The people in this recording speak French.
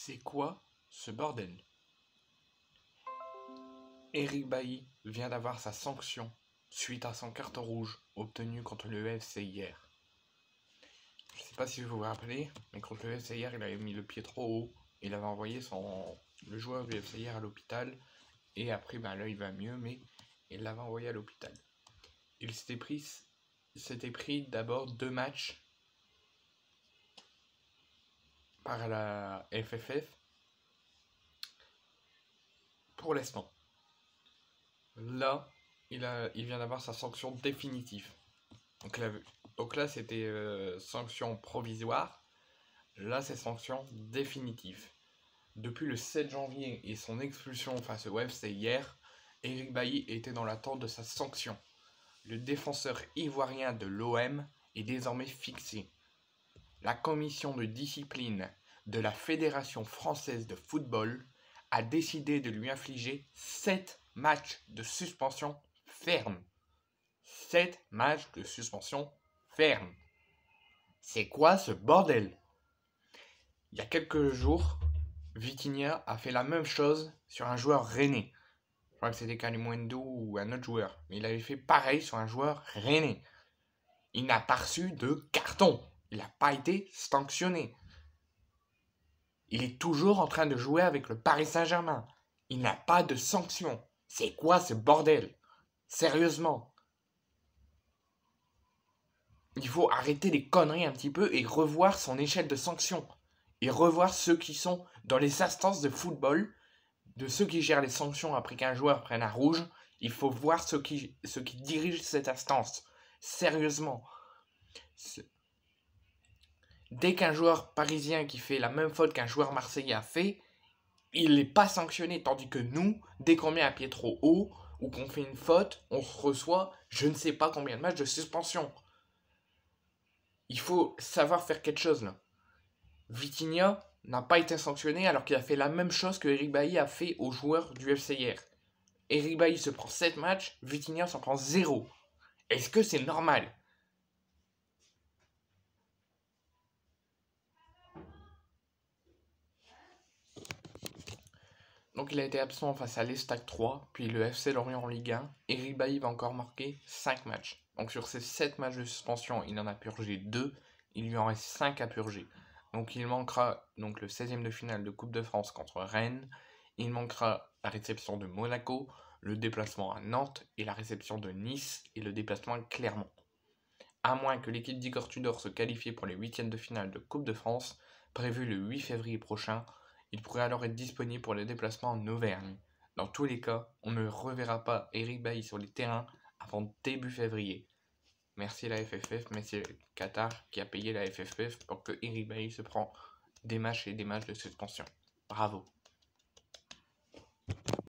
C'est quoi ce bordel? Eric Bailly vient d'avoir sa sanction suite à son carton rouge obtenu contre le UFC hier. Je sais pas si vous vous rappelez, mais contre le UFC hier, il avait mis le pied trop haut. Il avait envoyé le joueur du UFC hier à l'hôpital. Et après, là, il va mieux, mais il l'avait envoyé à l'hôpital. Il s'était pris d'abord 2 matchs par la FFF pour l'instant. Là, il vient d'avoir sa sanction définitive. Donc là c'était sanction provisoire. Là, c'est sanction définitive. Depuis le 7 janvier et son expulsion face au UFC hier, Eric Bailly était dans l'attente de sa sanction. Le défenseur ivoirien de l'OM est désormais fixé. La commission de discipline de la Fédération française de football a décidé de lui infliger 7 matchs de suspension ferme. 7 matchs de suspension ferme. C'est quoi ce bordel? Il y a quelques jours, Vitinha a fait la même chose sur un joueur rennais. Je crois que c'était Kalimundo ou un autre joueur. Mais il avait fait pareil sur un joueur rennais. Il n'a pas reçu de carton. Il n'a pas été sanctionné. Il est toujours en train de jouer avec le Paris Saint-Germain. Il n'a pas de sanction. C'est quoi ce bordel? Sérieusement. Il faut arrêter les conneries un petit peu et revoir son échelle de sanctions. Et revoir ceux qui sont dans les instances de football, de ceux qui gèrent les sanctions après qu'un joueur prenne un rouge. Il faut voir ceux qui dirigent cette instance. Sérieusement. Dès qu'un joueur parisien qui fait la même faute qu'un joueur marseillais a fait, il n'est pas sanctionné. Tandis que nous, dès qu'on met un pied trop haut ou qu'on fait une faute, on reçoit je ne sais pas combien de matchs de suspension. Il faut savoir faire quelque chose là. Vitinha n'a pas été sanctionné alors qu'il a fait la même chose que Eric Bailly a fait aux joueurs du UFC hier. Eric Bailly se prend 7 matchs, Vitinha s'en prend 0. Est-ce que c'est normal? Donc il a été absent face à l'Estac 3, puis le FC Lorient en Ligue 1. Eric Bailly va encore marquer 5 matchs. Donc sur ces 7 matchs de suspension, il en a purgé 2. Il lui en reste 5 à purger. Donc il manquera donc le 16e de finale de Coupe de France contre Rennes. Il manquera la réception de Monaco, le déplacement à Nantes et la réception de Nice et le déplacement à Clermont. À moins que l'équipe d'Igor Tudor se qualifie pour les 8e de finale de Coupe de France, prévu le 8 février prochain, il pourrait alors être disponible pour les déplacements en Auvergne. Dans tous les cas, on ne reverra pas Eric Bailly sur les terrains avant début février. Merci la FFF, merci le Qatar qui a payé la FFF pour que Eric Bailly se prend des matchs et des matchs de suspension. Bravo.